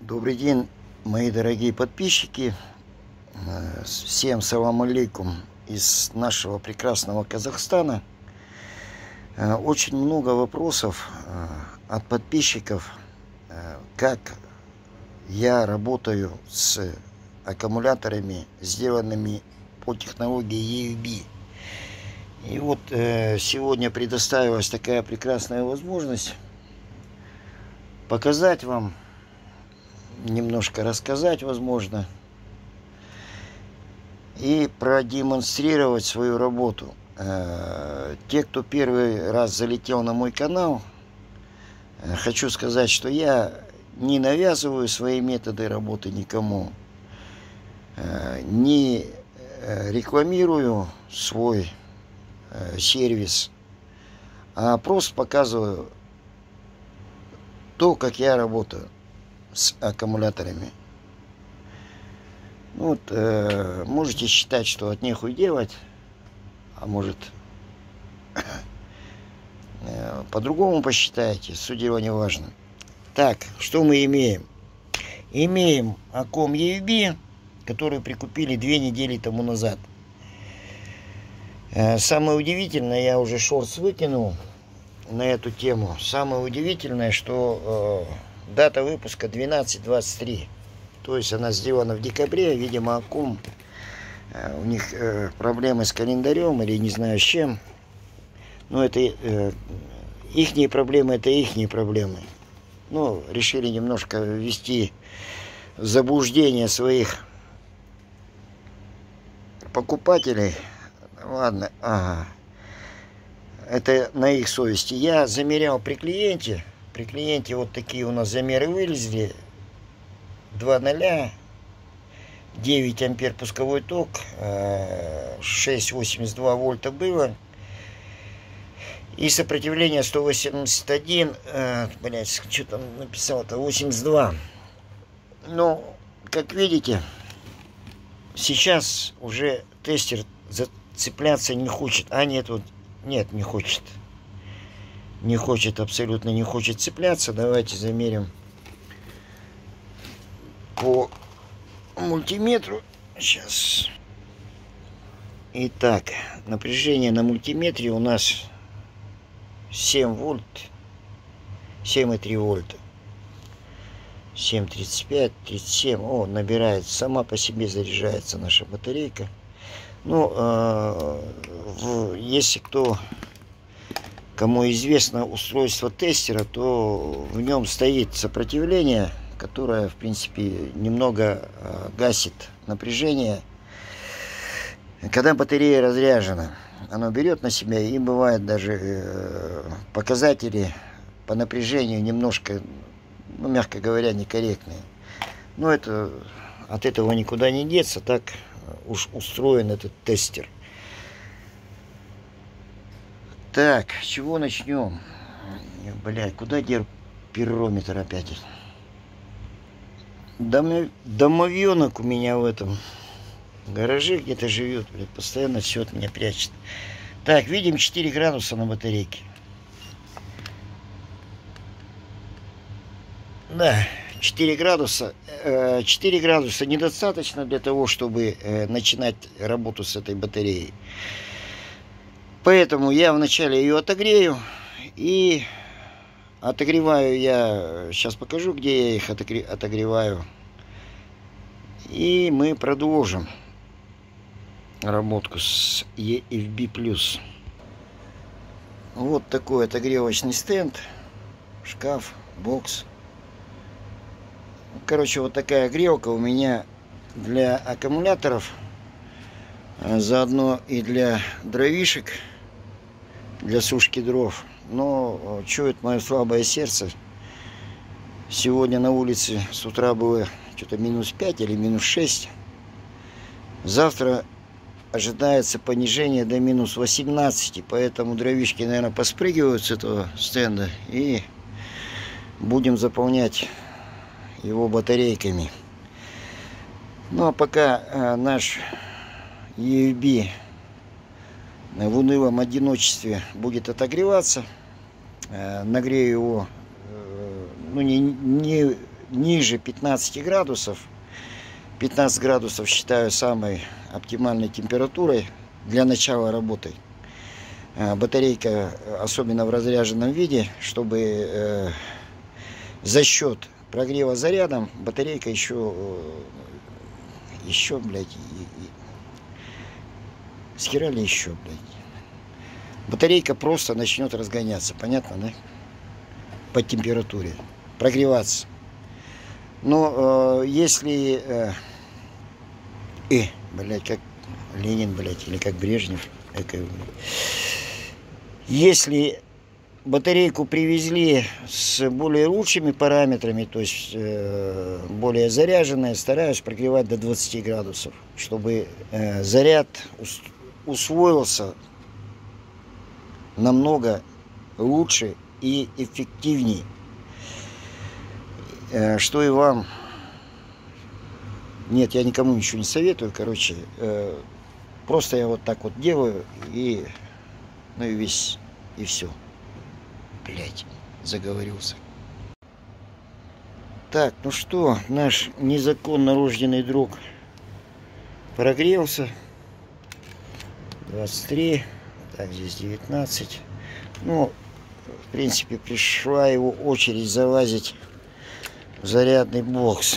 Добрый день, мои дорогие подписчики. Всем салам алейкум из нашего прекрасного Казахстана. Очень много вопросов от подписчиков, как я работаю с аккумуляторами, сделанными по технологии EFB. И вот сегодня предоставилась такая прекрасная возможность показать вам, немножко рассказать, возможно, и продемонстрировать свою работу. Те, кто первый раз залетел на мой канал, хочу сказать, что я не навязываю свои методы работы никому, не рекламирую свой сервис, а просто показываю то, как я работаю с аккумуляторами. Вот, можете считать, что от нехуй делать, а может по-другому посчитаете, суть дела не важно. Так, что мы имеем? Имеем Аккум EFB, который прикупили 2 недели тому назад. Самое удивительное, я уже шортс выкинул на эту тему. Самое удивительное, что дата выпуска 12/23. То есть она сделана в декабре. Видимо, Аккум, у них проблемы с календарем или не знаю с чем. Но это ихние проблемы, это ихние проблемы. Ну, решили немножко ввести в заблуждение своих покупателей. Ладно, ага. Это на их совести. Я замерял при клиенте. При клиенте вот такие у нас замеры вылезли. 2,0, 9 ампер пусковой ток, 6,82 вольта было. И сопротивление 181, блять, что там написал-то, 82. Ну, как видите, сейчас уже тестер зацепляться не хочет. А нет, вот, нет, не хочет. Не хочет, абсолютно не хочет цепляться. Давайте замерим по мультиметру. Сейчас. Итак, напряжение на мультиметре у нас 7 вольт, 7,3 вольта. 7,35, 37. О, набирает, сама по себе заряжается наша батарейка. Ну, если кому известно устройство тестера, то в нем стоит сопротивление, которое, в принципе, немного гасит напряжение. Когда батарея разряжена, оно берет на себя, и бывает даже показатели по напряжению немножко, ну, мягко говоря, некорректные. Но это от этого никуда не деться, так уж устроен этот тестер. Так, с чего начнем? Блядь, куда дер пирометр опять? Домовенок у меня в этом гараже где-то живет, блядь, постоянно все от меня прячет. Так, видим 4 градуса на батарейке. Да, 4 градуса. 4 градуса недостаточно для того, чтобы начинать работу с этой батареей. Поэтому я вначале ее отогрею. И отогреваю я, сейчас покажу, где я их отогреваю. И мы продолжим работку с EFB+. Вот такой отогревочный стенд, шкаф, бокс. Короче, вот такая грелка у меня для аккумуляторов, заодно и для дровишек, для сушки дров. Но чует мое слабое сердце. Сегодня на улице с утра было что-то -5 или -6. Завтра ожидается понижение до -18. Поэтому дровишки, наверное, поспрыгивают с этого стенда. И будем заполнять его батарейками. Ну а пока наш EFB в унылом одиночестве будет отогреваться, нагрею его, ну не ниже 15 градусов, 15 градусов считаю самой оптимальной температурой для начала работы. Батарейка, особенно в разряженном виде, чтобы за счет прогрева зарядом батарейка еще, блядь, схерали еще, блядь. Батарейка просто начнет разгоняться, понятно, да? По температуре, прогреваться. Но если, блядь, как Ленин, блядь, или как Брежнев, если батарейку привезли с более лучшими параметрами, то есть более заряженная, стараюсь прогревать до 20 градусов, чтобы заряд усвоился намного лучше и эффективнее. Что и вам. Нет, я никому ничего не советую, короче. Просто я вот так вот делаю и, ну и весь, и все. Блять, заговорился. Так, ну что, наш незаконно рожденный друг прогрелся. 23, так, здесь 19. Ну, в принципе, пришла его очередь залазить в зарядный бокс.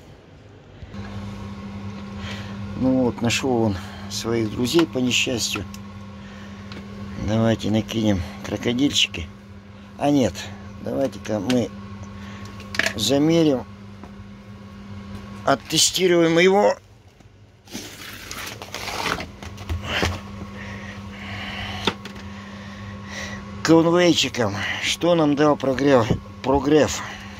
Ну вот, нашел он своих друзей по несчастью. Давайте накинем крокодильчики. А нет, давайте-ка мы замерим, оттестируем его. Конвейчиком. Что нам дал прогрев?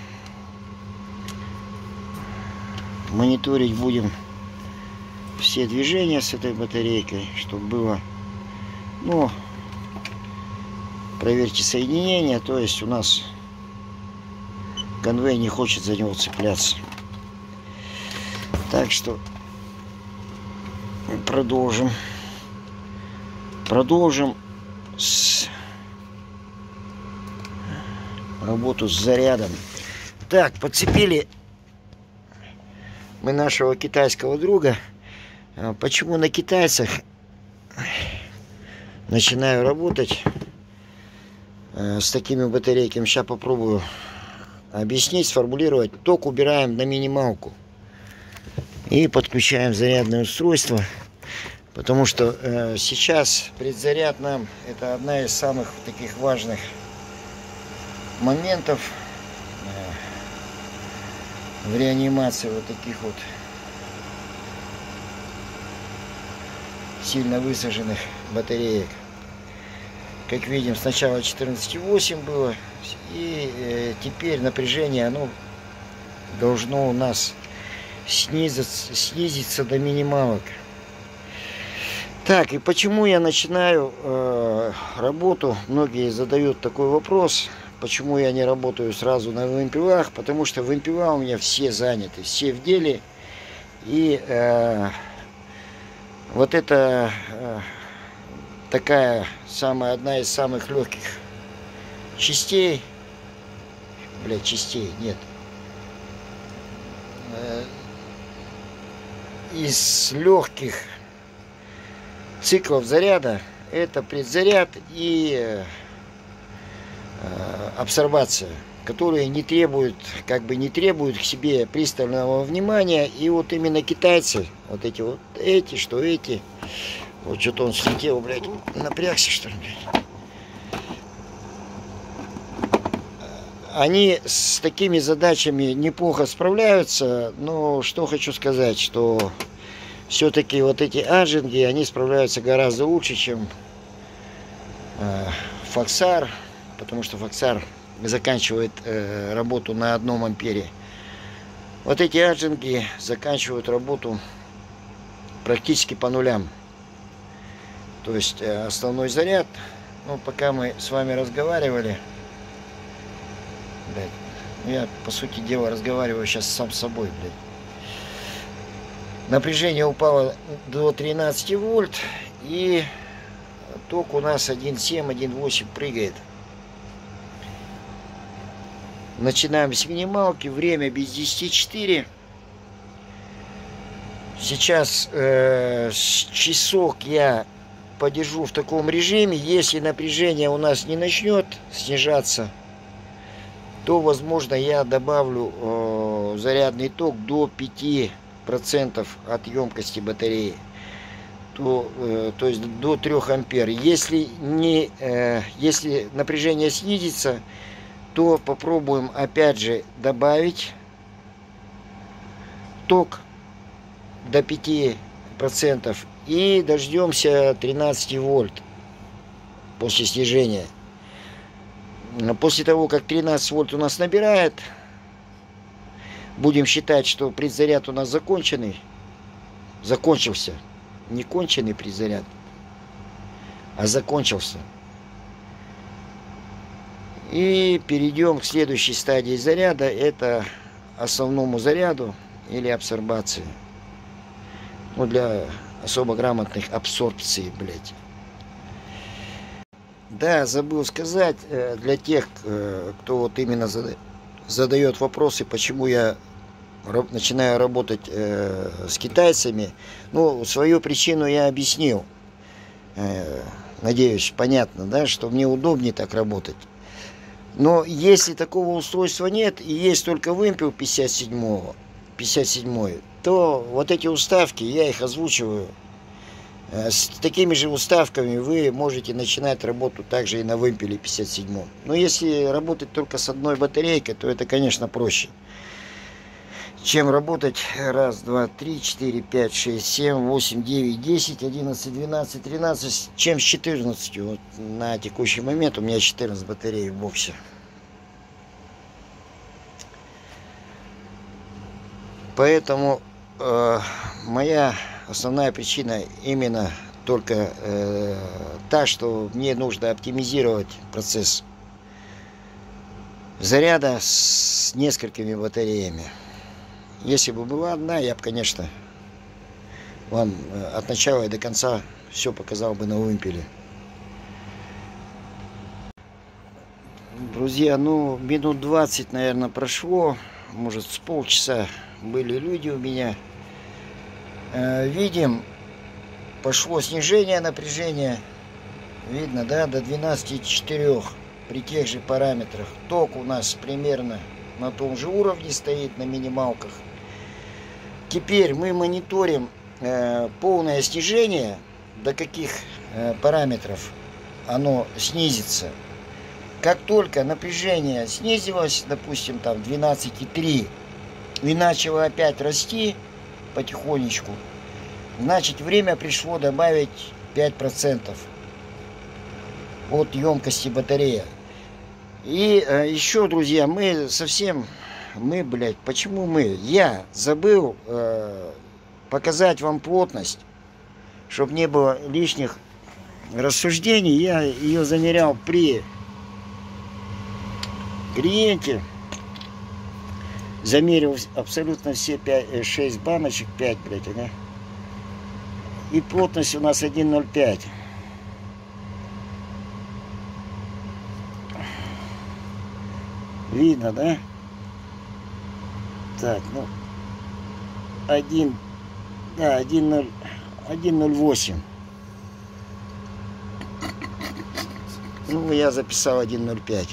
Мониторить будем все движения с этой батарейкой, чтобы было, ну, проверьте соединение, то есть у нас конвей не хочет за него цепляться. Так что продолжим работу с зарядом. Так, подцепили мы нашего китайского друга. Почему на китайцах начинаю работать с такими батарейками? Сейчас попробую объяснить, сформулировать. Ток убираем на минималку и подключаем зарядное устройство, потому что сейчас предзаряд нам это одна из самых таких важных моментов в реанимации вот таких вот сильно высаженных батареек. Как видим, сначала 14,8 было, и теперь напряжение оно должно у нас снизиться до минималок. Так, и почему я начинаю работу? Многие задают такой вопрос. Почему я не работаю сразу на вымпелах? Потому что вымпела у меня все заняты, все в деле. И вот это такая одна из самых легких частей. Блять, частей нет. Из легких циклов заряда это предзаряд и абсорбация, которые не требуют к себе пристального внимания. И вот именно китайцы, вот эти, вот что-то он слетел, блядь, напрягся, что ли, блядь. Они с такими задачами неплохо справляются, но что хочу сказать, что все-таки вот эти аджинги, они справляются гораздо лучше, чем Фоксар, потому что Фоксар заканчивает работу на 1 ампере. Вот эти аджинги заканчивают работу практически по нулям. То есть основной заряд, ну, пока мы с вами разговаривали, блядь, я, по сути дела, разговариваю сейчас сам с собой, блядь. Напряжение упало до 13 вольт, и ток у нас 1,7, 1,8 прыгает. Начинаем с минималки. Время без 10:04. Сейчас часок я подержу в таком режиме. Если напряжение у нас не начнет снижаться, то, возможно, я добавлю зарядный ток до 5% от емкости батареи. То есть до 3 ампер. Если напряжение снизится, то попробуем опять же добавить ток до 5% и дождемся 13 вольт после снижения. После того, как 13 вольт у нас набирает, будем считать, что предзаряд у нас закончился. Не конченый предзаряд, а закончился. И перейдем к следующей стадии заряда. Это основному заряду или абсорбации. Ну, для особо грамотных абсорбции, блядь. Да, забыл сказать, для тех, кто вот именно задает вопросы, почему я начинаю работать с китайцами. Ну, свою причину я объяснил. Надеюсь, понятно, да, что мне удобнее так работать. Но если такого устройства нет, и есть только вымпел 57, то вот эти уставки, я их озвучиваю. С такими же уставками вы можете начинать работу также и на вымпеле 57. Но если работать только с одной батарейкой, то это, конечно, проще, чем работать 1, 2, 3, 4, 5, 6, 7, 8, 9, 10, 11, 12, 13, чем с 14. Вот на текущий момент у меня 14 батарей в боксе. Поэтому моя основная причина именно только та, что мне нужно оптимизировать процесс заряда с несколькими батареями. Если бы была одна, я бы, конечно, вам от начала и до конца все показал бы на вымпеле. Друзья, ну, минут 20, наверное, прошло. Может, с полчаса были люди у меня. Видим, пошло снижение напряжения. Видно, да, до 12,4 при тех же параметрах. Ток у нас примерно на том же уровне стоит, на минималках. Теперь мы мониторим полное снижение, до каких параметров оно снизится. Как только напряжение снизилось, допустим, там 12,3, и начало опять расти потихонечку, значит, время пришло добавить 5% от емкости батареи. И еще, друзья, я забыл показать вам плотность, чтобы не было лишних рассуждений. Я ее замерял при клиенте, замерил абсолютно все 6 баночек, 5, блядь, ага. И плотность у нас 1,05. Видно, да? Так, ну, 1,08. Ну, я записал 1,05.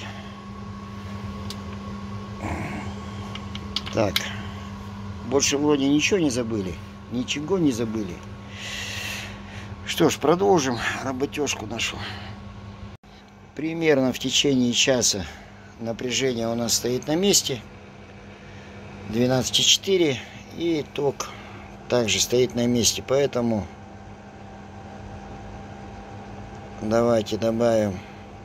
Так, больше вроде ничего не забыли. Ничего не забыли. Что ж, продолжим работежку нашу. Примерно в течение часа напряжение у нас стоит на месте. 12,4. И ток также стоит на месте. Поэтому давайте добавим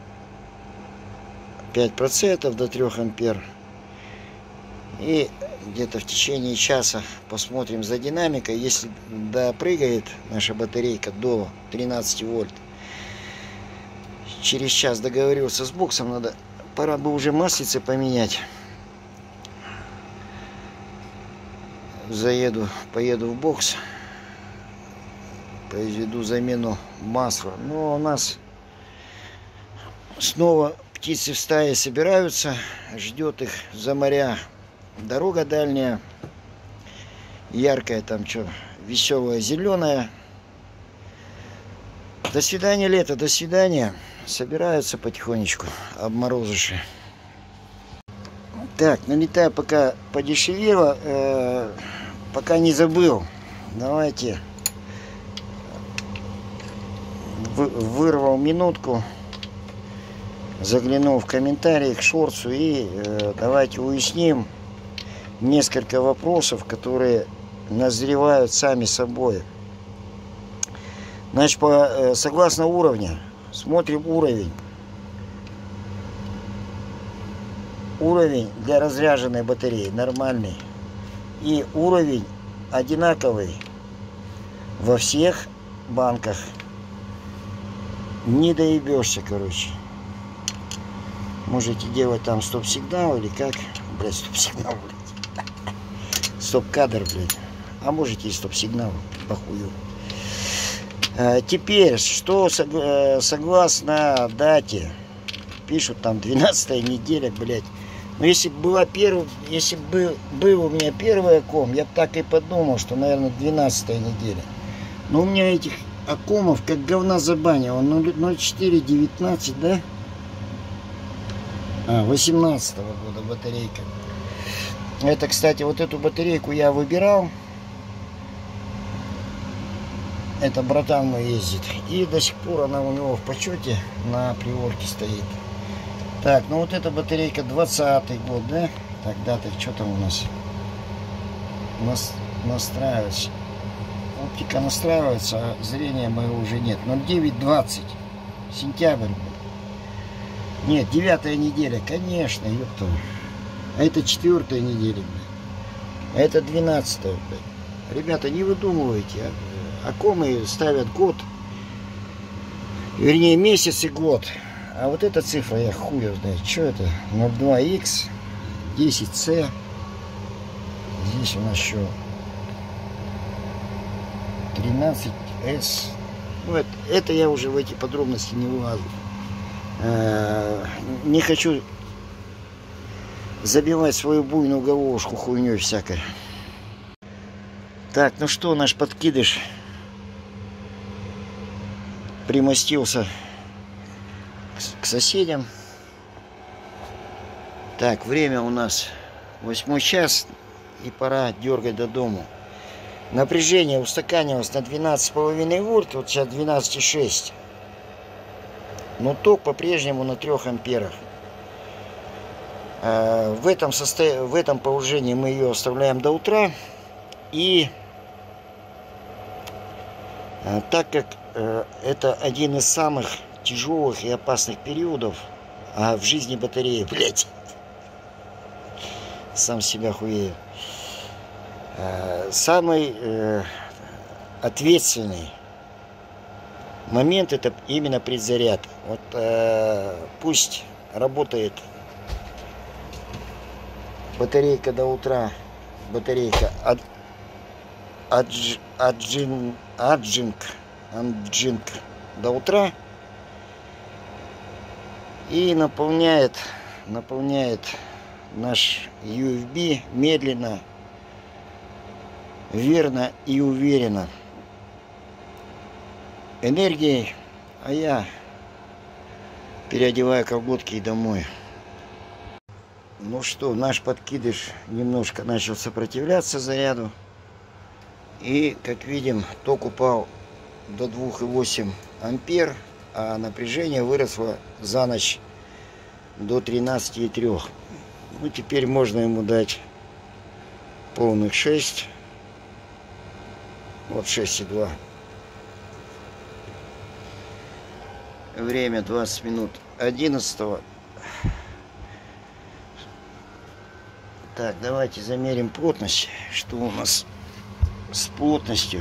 5% до 3 ампер. И где-то в течение часа посмотрим за динамикой. Если допрыгает наша батарейка до 13 вольт, через час договорился с боксом, пора бы уже маслице поменять. Поеду в бокс, произведу замену масла. Но у нас снова птицы в стае собираются, ждет их за моря дорога дальняя, яркая там что, веселая, зеленая. До свидания, лето, до свидания. Собираются потихонечку обморозыши. Так, налетаю, пока подешевело, пока не забыл. Давайте вырвал минутку, заглянул в комментарии к шорцу и давайте уясним несколько вопросов, которые назревают сами собой. Значит, согласно уровню, смотрим уровень. Уровень для разряженной батареи нормальный. И уровень одинаковый во всех банках. Не доебешься, короче. Можете делать там стоп-сигнал или как. Блять, стоп-сигнал, блядь. Стоп-кадр, блядь. А можете и стоп-сигнал, похую. Теперь, что согласно дате, пишут там 12-я неделя, блядь. Но если была если был у меня первый оком, я так и подумал, что, наверное, 12-я неделя. Но у меня этих окомов как говна за баню. Он 0,419, да? 18-го года батарейка. Это, кстати, вот эту батарейку я выбирал. Это братан мой ездит. И до сих пор она у него в почете на приорке стоит. Так, ну вот эта батарейка 20-й год, да? Тогда-то что там у нас? Настраивается. Оптика настраивается, а зрения моего уже нет. 0920. Сентябрь. Нет, 9-я неделя, конечно, ёпта. А это 4-я неделя, блядь. А это 12-я, блядь. Ребята, не выдумывайте, окомы ставят год, вернее месяц и год. А вот эта цифра, я хуй знаю, что это? 02X, 10C. Здесь у нас еще 13S. Ну, это я уже в эти подробности не влазу. Не хочу забивать свою буйную головушку хуйней всякой. Так, ну что, наш подкидыш примостился к соседям. Так, время у нас 8 час, и пора дергать до дому. Напряжение устаканилось на 12,5 вольт, вот сейчас 12,6. Но ток по-прежнему на 3 амперах. В этом положении мы ее оставляем до утра. И так как это один из самых тяжелых и опасных периодов в жизни батареи, блять, сам себя хуею, самый ответственный момент — это именно предзаряд. Вот пусть работает батарейка до утра, батарейка Аджинк до утра и наполняет наш UFB медленно, верно и уверенно энергией, а я переодеваю колготки и домой. Ну что, наш подкидыш немножко начал сопротивляться заряду. И, как видим, ток упал до 2,8 ампер, а напряжение выросло за ночь до 13,3. Ну, теперь можно ему дать полных 6. Вот 6,2. Время 20 минут 11. Так, давайте замерим плотность. Что у нас с плотностью?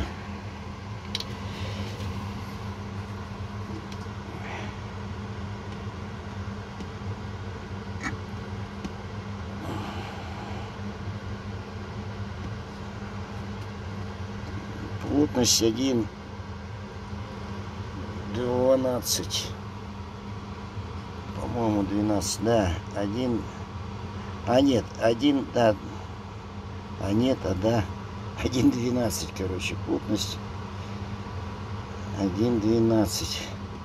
Плотность 1,12. По-моему, 12, да. Один. А нет, один, да. А нет, а да. 1,12, короче, плотность. 1,12.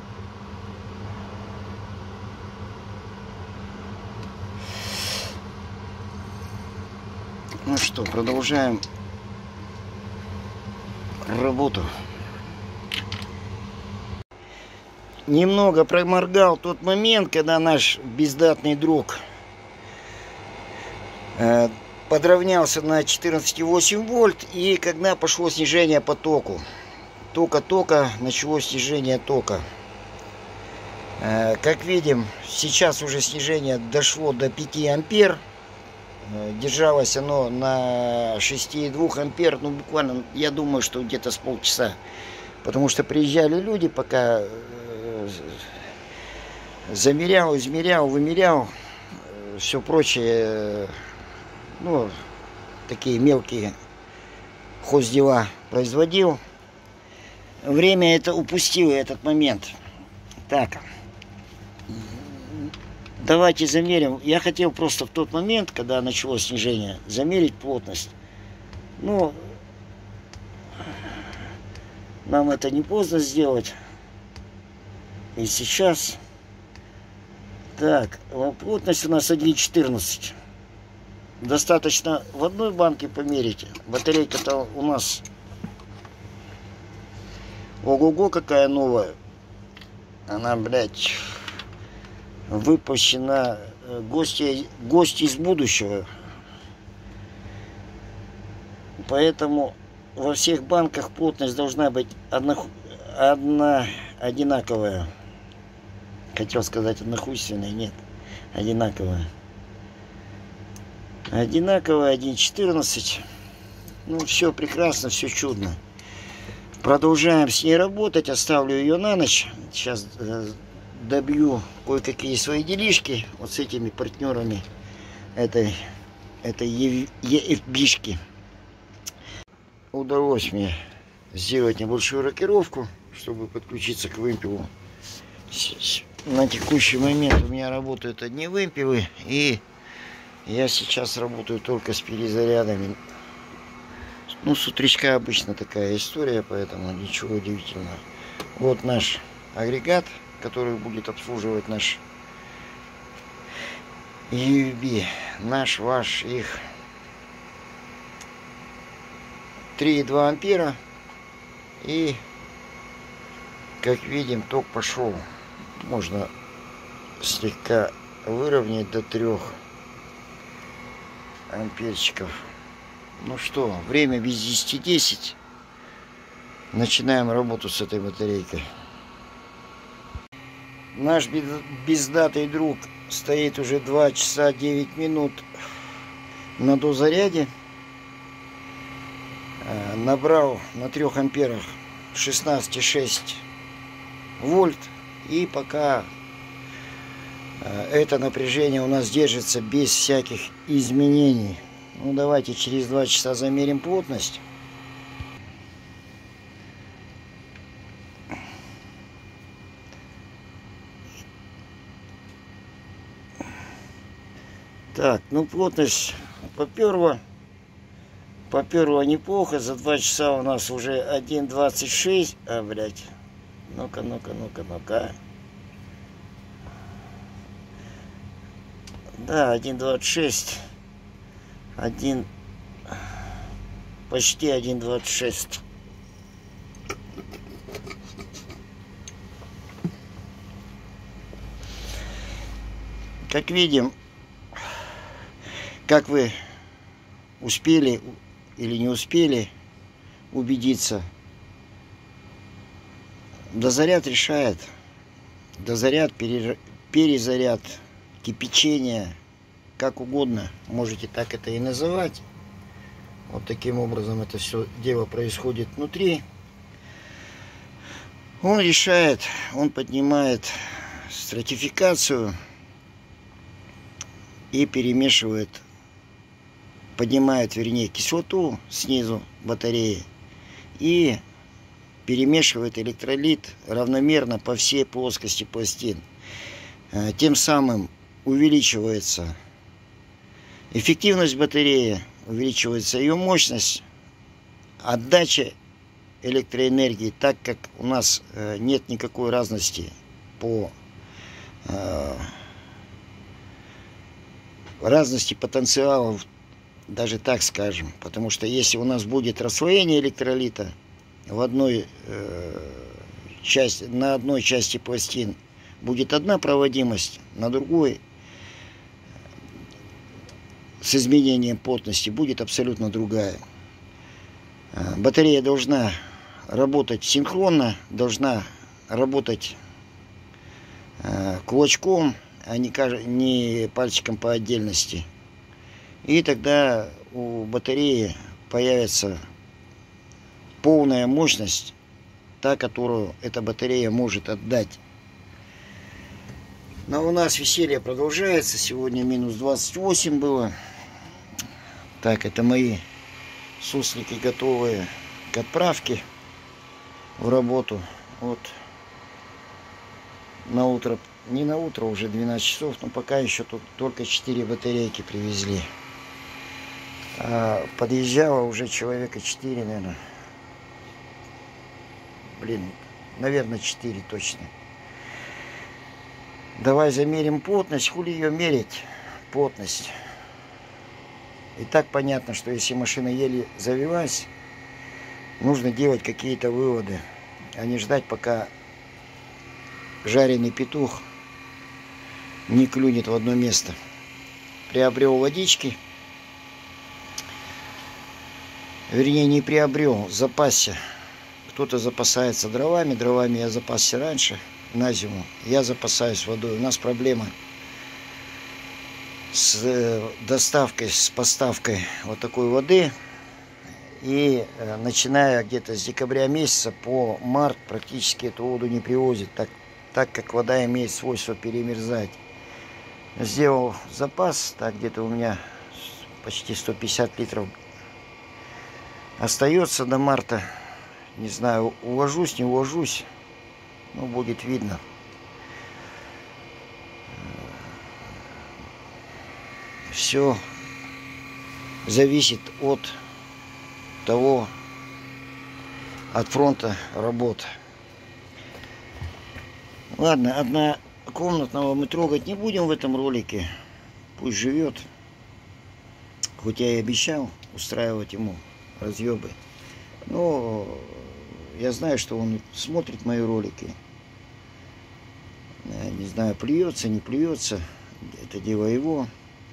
Ну что, продолжаем работу. Немного проморгал тот момент, когда наш бездатный друг подровнялся на 14,8 вольт, и когда пошло снижение по току. Тока, началось снижение тока. Как видим, сейчас уже снижение дошло до 5 ампер. Держалось оно на 6,2 ампер, ну буквально, я думаю, что где-то с полчаса. Потому что приезжали люди, пока замерял, измерял, вымерял, все прочее, ну, такие мелкие хоздела производил. Время это упустило, этот момент. Так. Давайте замерим. Я хотел просто в тот момент, когда началось снижение, замерить плотность. Но нам это не поздно сделать. И сейчас. Так, плотность у нас 1,14. Достаточно в одной банке померить. Батарейка-то у нас ого-го какая новая. Она, блядь, выпущена, гость из будущего. Поэтому во всех банках плотность должна быть одна одинаковая. Хотел сказать однохуйственная, нет, одинаковая. Одинаковая 1,14. Ну, все прекрасно, все чудно. Продолжаем с ней работать. Оставлю ее на ночь. Сейчас добью кое-какие свои делишки вот с этими партнерами этой EFB-шки. Удалось мне сделать небольшую рокировку, чтобы подключиться к вымпелу. На текущий момент у меня работают одни вымпелы, и я сейчас работаю только с перезарядами. Ну, с утречка обычно такая история, поэтому ничего удивительного. Вот наш агрегат, который будет обслуживать наш EFB, наш, ваш, их 3,2 ампера. И, как видим, ток пошел. Можно слегка выровнять до 3 амперчиков. Ну что, время без 10:10. Начинаем работу с этой батарейкой. Наш бездатый друг стоит уже 2 часа 9 минут на дозаряде. Набрал на 3 амперах 16,6 вольт. И пока это напряжение у нас держится без всяких изменений. Ну, давайте через 2 часа замерим плотность. Так, ну плотность поперла. Поперла неплохо. За 2 часа у нас уже 1,26. А, блядь. Ну-ка, ну-ка, ну-ка, ну-ка. Да, 1,26. Почти 1,26. Как видим, как вы успели или не успели убедиться, дозаряд решает. Дозаряд, перезаряд, кипячение, как угодно, можете так это и называть. Вот таким образом это все дело происходит внутри. Он решает, он поднимает стратификацию и перемешивает, поднимает, вернее, кислоту снизу батареи и перемешивает электролит равномерно по всей плоскости пластин. Тем самым увеличивается эффективность батареи, увеличивается ее мощность, отдача электроэнергии, так как у нас нет никакой разности по разности потенциалов, даже так скажем. Потому что если у нас будет расслоение электролита в одной на одной части пластин будет одна проводимость, на другой с изменением плотности будет абсолютно другая. Батарея должна работать синхронно, должна работать кулачком, а не пальчиком по отдельности. И тогда у батареи появится полная мощность, та, которую эта батарея может отдать. Но у нас веселье продолжается. Сегодня минус 28 было. Так, это мои суслики, готовые к отправке в работу. Вот на утро, не на утро, уже 12 часов, но пока еще тут только 4 батарейки привезли. А подъезжало уже человека 4, наверное. Блин, наверное 4 точно. Давай замерим плотность. Хули ее мерить? Плотность. И так понятно, что если машина еле завелась, нужно делать какие-то выводы, а не ждать, пока жареный петух не клюнет в одно место. Приобрел водички. Вернее, не приобрел, запасся. Кто-то запасается дровами. Дровами я запасся раньше, на зиму. Я запасаюсь водой. У нас проблема с доставкой, с поставкой вот такой воды. И начиная где-то с декабря месяца по март практически эту воду не привозят, так как вода имеет свойство перемерзать. Сделал запас, так где-то у меня почти 150 литров остается до марта. Не знаю, уложусь, не уложусь, ну, будет видно. Все зависит от того, от фронта работ. Ладно, однокомнатного мы трогать не будем в этом ролике. Пусть живет. Хоть я и обещал устраивать ему разъебы. Но я знаю, что он смотрит мои ролики. Не знаю, плюется, не плюется. Это дело его.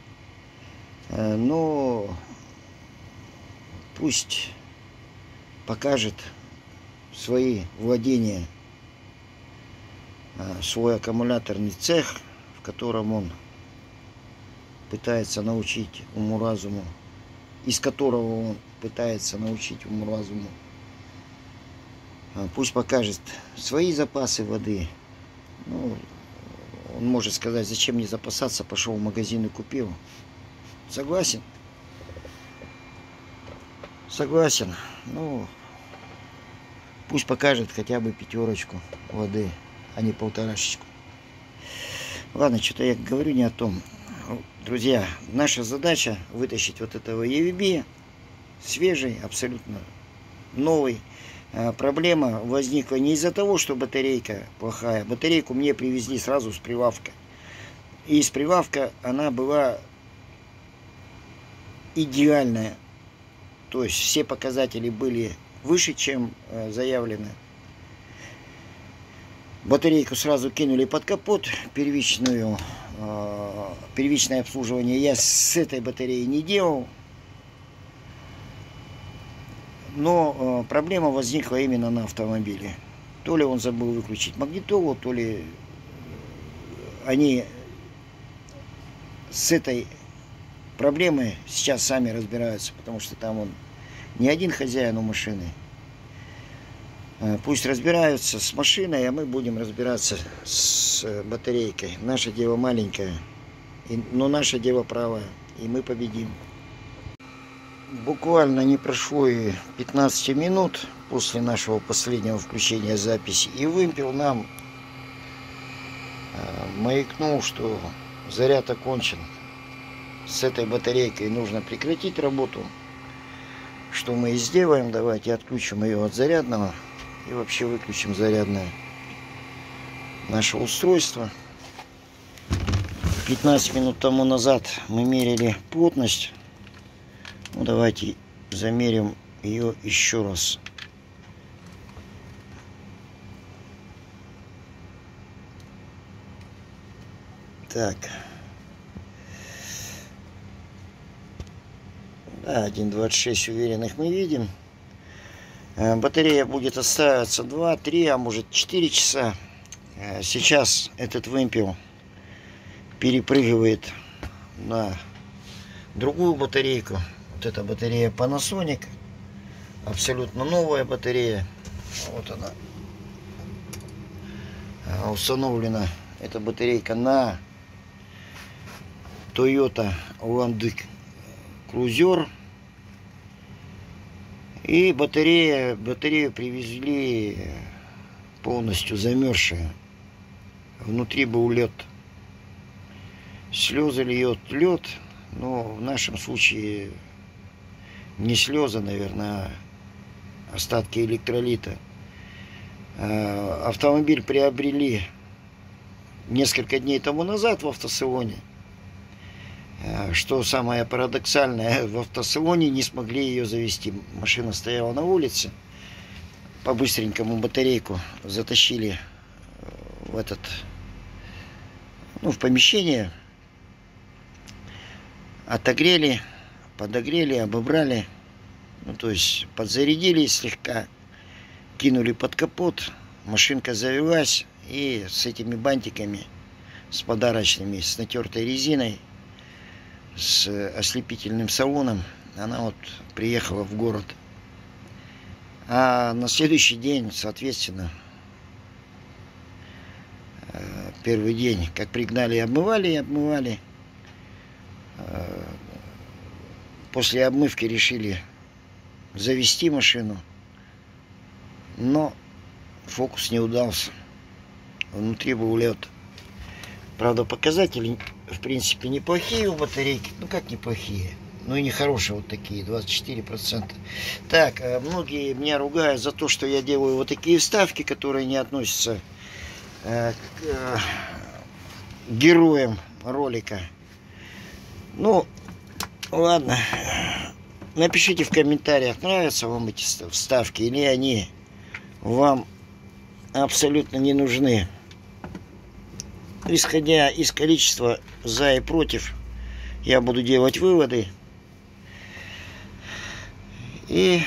Но пусть покажет свои владения, свой аккумуляторный цех, в котором он пытается научить уму-разуму, из которого он пытается научить уму-разуму. Пусть покажет свои запасы воды. Ну, он может сказать, зачем мне запасаться, пошел в магазин и купил. Согласен? Согласен. Ну, пусть покажет хотя бы 5 воды, а не 1,5. Ладно, что-то я говорю не о том. Друзья, наша задача вытащить вот этого EVB, свежий, абсолютно новый. Проблема возникла не из-за того, что батарейка плохая. Батарейку мне привезли сразу с прилавка. И с прилавка она была идеальная. То есть все показатели были выше, чем заявлено. Батарейку сразу кинули под капот. Первичное обслуживание я с этой батареей не делал. Но проблема возникла именно на автомобиле. То ли он забыл выключить магнитолу, то ли они с этой проблемой сейчас сами разбираются, потому что там он не один хозяин у машины. Пусть разбираются с машиной, а мы будем разбираться с батарейкой. Наше дело маленькое, но наше дело правое, и мы победим. Буквально не прошло и 15 минут после нашего последнего включения записи, и вымпел нам маякнул, что заряд окончен. С этой батарейкой нужно прекратить работу. Что мы и сделаем. Давайте отключим ее от зарядного и вообще выключим зарядное наше устройство. 15 минут тому назад мы мерили плотность. Ну, давайте замерим ее еще раз. Так. Да, 1,26 уверенных мы видим. Батарея будет отстаиваться 2, 3, а может 4 часа. Сейчас этот вымпел перепрыгивает на другую батарейку. Вот эта батарея Panasonic. Абсолютно новая батарея. Вот она. Установлена эта батарейка на Toyota Land Cruiser. И батарею привезли полностью замерзшая. Внутри был лед. Слезы льет лед, но в нашем случае не слезы, наверное, а остатки электролита. Автомобиль приобрели несколько дней тому назад в автосалоне. Что самое парадоксальное, в автосалоне не смогли ее завести. Машина стояла на улице. По-быстренькому батарейку затащили в в помещение. Отогрели, подогрели, обобрали. Ну, то есть подзарядили слегка. Кинули под капот. Машинка завелась. И с этими бантиками, с подарочными, с натертой резиной, с ослепительным салоном, она вот приехала в город. А на следующий день, соответственно, первый день, как пригнали и обмывали. После обмывки решили завести машину, но фокус не удался. Внутри был лед. Правда, показатели, в принципе, неплохие у батарейки. Ну, как неплохие? Ну, и нехорошие вот такие, 24%. Так, многие меня ругают за то, что я делаю вот такие вставки, которые не относятся к героям ролика. Ну, ладно. Напишите в комментариях, нравятся вам эти вставки или они вам абсолютно не нужны. Исходя из количества за и против, я буду делать выводы. И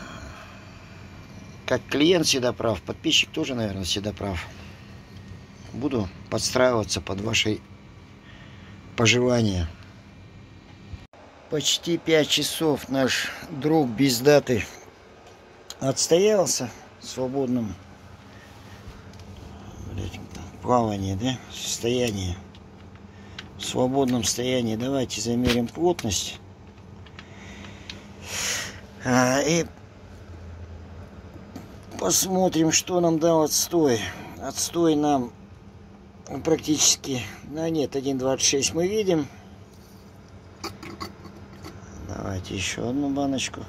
как клиент всегда прав, подписчик тоже, наверное, всегда прав. Буду подстраиваться под ваши пожелания. Почти 5 часов наш друг без даты отстоялся в свободном плавании, да, состоянии, в свободном состоянии. Давайте замерим плотность и посмотрим, что нам дал отстой. Отстой нам практически, нет, 1,26 мы видим. Давайте еще одну баночку.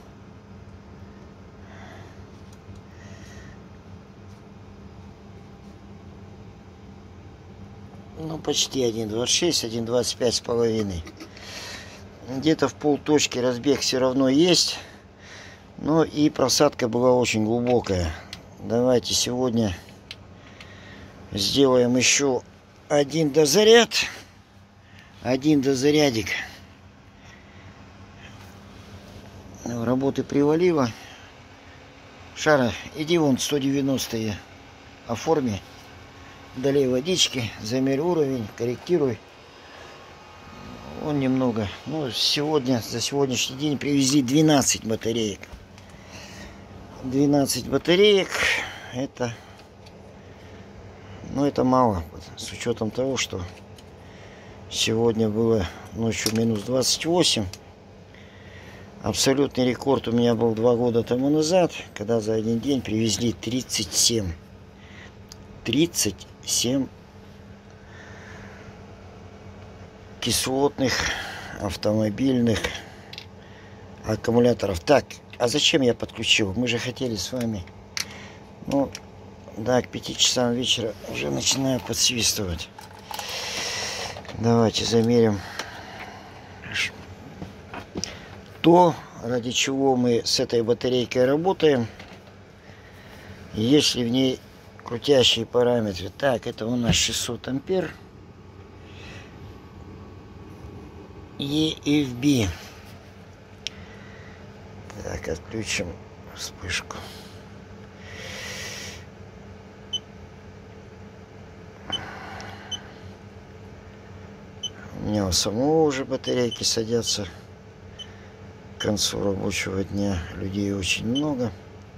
Ну, почти 1,26, 1,25 с половиной. Где-то в полточки разбег все равно есть. Но и просадка была очень глубокая. Давайте сегодня сделаем еще один дозаряд. Один дозарядик. Работы привалило. Шара, иди вон 190-е оформи. Долей водички, замерь уровень, корректируй. Он немного. Ну, сегодня, за сегодняшний день привезли 12 батареек. 12 батареек. Это, ну, это мало. С учетом того, что сегодня было ночью минус 28. Абсолютный рекорд у меня был 2 года тому назад, когда за один день привезли 37 кислотных автомобильных аккумуляторов. Так, а зачем я подключил? Мы же хотели с вами... Ну, да, к 5 часам вечера уже начинаю подсвистывать. Давайте замерим то, ради чего мы с этой батарейкой работаем. Если в ней крутящие параметры. Так, это у нас 600 ампер. EFB. Так, отключим вспышку. У меня у самого уже батарейки садятся к концу рабочего дня. Людей очень много.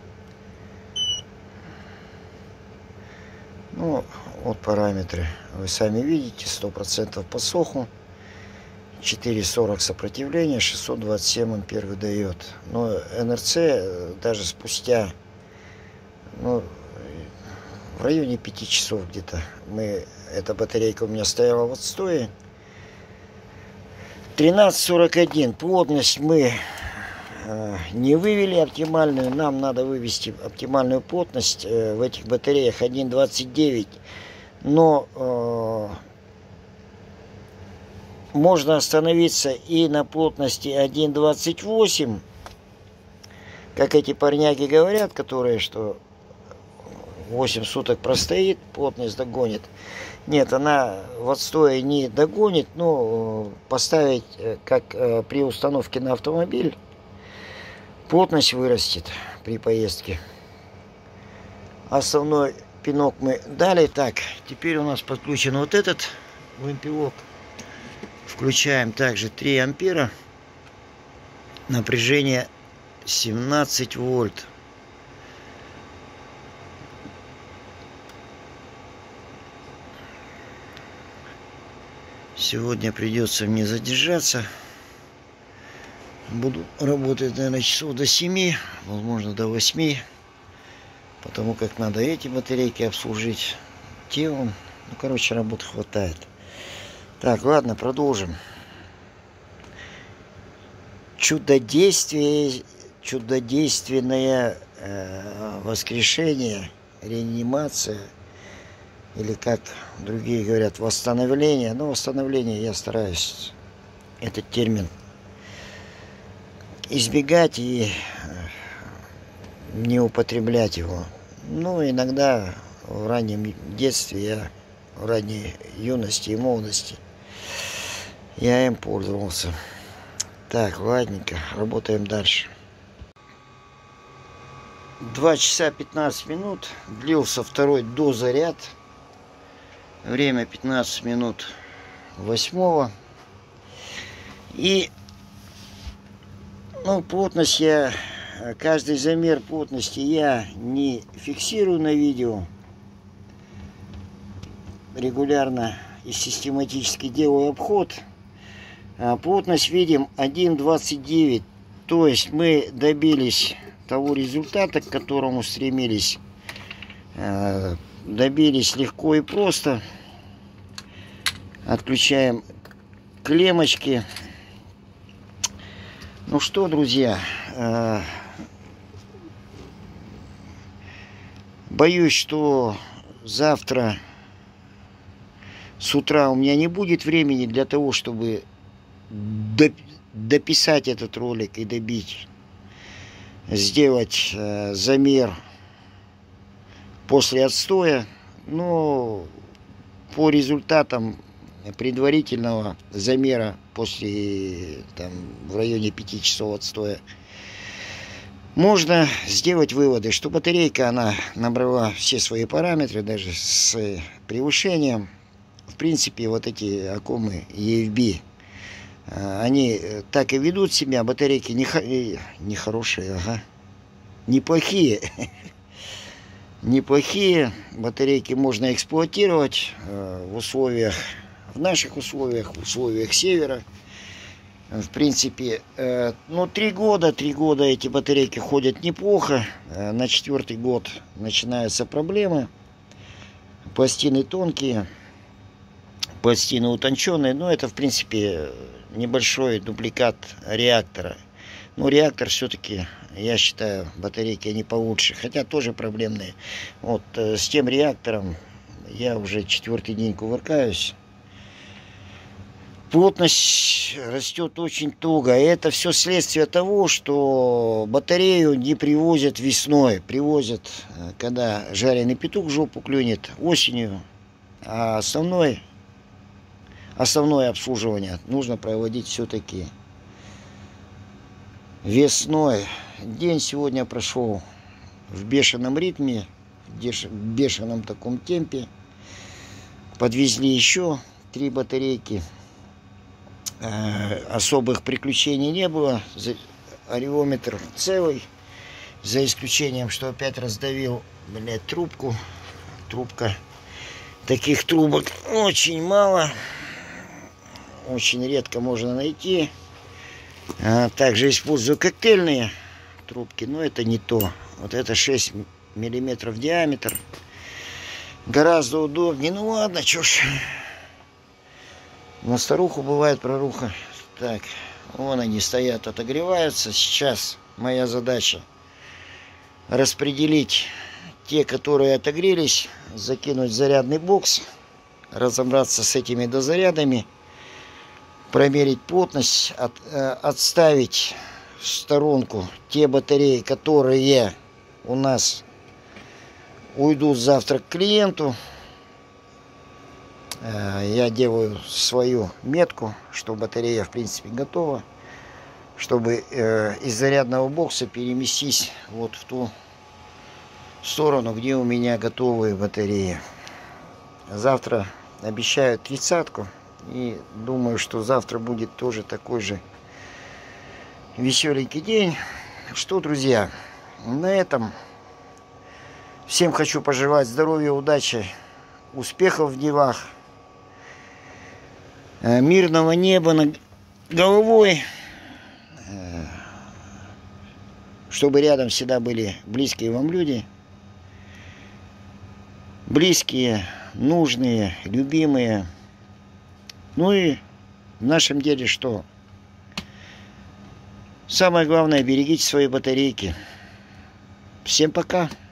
Ну, вот параметры. Вы сами видите, 100% по соху. 4,40 сопротивления, 627 ампер выдает. Но НРЦ даже спустя, ну, в районе 5 часов где-то, эта батарейка у меня стояла в отстое. 13,41. Плотность мы не вывели оптимальную. Нам надо вывести оптимальную плотность в этих батареях 1,29. Но можно остановиться и на плотности 1,28. Как эти парняги говорят, которые, что 8 суток простоит, плотность догонит. Нет, она в отстое не догонит, но поставить, как при установке на автомобиль, плотность вырастет при поездке. Основной пинок мы дали. Так, теперь у нас подключен вот этот вымпелок. Включаем также 3 ампера. Напряжение 17 вольт. Сегодня придется мне задержаться. Буду работать, наверное, часов до 7, возможно, до 8. Потому как надо эти батарейки обслужить. Телом. Ну, короче, работы хватает. Так, ладно, продолжим. Чудодейственное воскрешение, реанимация, или как другие говорят, восстановление. Но восстановление я стараюсь этот термин избегать и не употреблять его. Ну, иногда в раннем детстве, в ранней юности и молодости я им пользовался. Так, ладненько, работаем дальше. 2 часа 15 минут длился второй дозаряд. Время 15 минут 8. И, ну, плотность каждый замер плотности я не фиксирую на видео. Регулярно и систематически делаю обход. Плотность видим 1,29. То есть мы добились того результата, к которому стремились. Добились легко и просто. Отключаем клеммочки. Ну что, друзья, боюсь, что завтра с утра у меня не будет времени для того, чтобы дописать этот ролик и добить, сделать замер после отстоя. Но по результатам предварительного замера после в районе 5 часов отстоя можно сделать выводы, что батарейка, она набрала все свои параметры, даже с превышением. В принципе, вот эти аккумы EFB, они так и ведут себя. Батарейки нехорошие, ага, неплохие. Неплохие батарейки можно эксплуатировать в наших условиях, в условиях севера. В принципе, ну, 3 года эти батарейки ходят неплохо. На 4-й год начинаются проблемы. Пластины тонкие. пластины утонченные, но это в принципе небольшой дубликат реактора. Но реактор все-таки, я считаю, батарейки они получше, хотя тоже проблемные. Вот с тем реактором я уже 4-й день кувыркаюсь. Плотность растет очень туго. Это все следствие того, что батарею не привозят весной. Привозят, когда жареный петух в жопу клюнет, осенью. А основное обслуживание нужно проводить все-таки весной. День сегодня прошел в бешеном ритме, в бешеном таком темпе. Подвезли еще 3 батарейки. Особых приключений не было. Ареометр целый. За исключением, что опять раздавил, блядь, трубку. Трубка. Таких трубок очень мало. Очень редко можно найти. Также использую коктейльные трубки, но это не то. Вот это 6 миллиметров диаметр. Гораздо удобнее. Ну ладно, чё ж. На старуху бывает проруха. Так, вон они стоят, отогреваются. Сейчас моя задача распределить те, которые отогрелись, закинуть в зарядный бокс, разобраться с этими дозарядами, промерить плотность, отставить в сторонку те батареи, которые у нас уйдут завтра к клиенту. Я делаю свою метку, что батарея в принципе готова, чтобы из зарядного бокса переместись вот в ту сторону, где у меня готовые батареи. Завтра обещают 30-ку, и думаю, что завтра будет тоже такой же веселенький день. Что, друзья, на этом всем хочу пожелать здоровья, удачи, успехов в делах, мирного неба над головой, чтобы рядом всегда были близкие вам люди, близкие, нужные, любимые. Ну и в нашем деле что? Самое главное, берегите свои батарейки. Всем пока!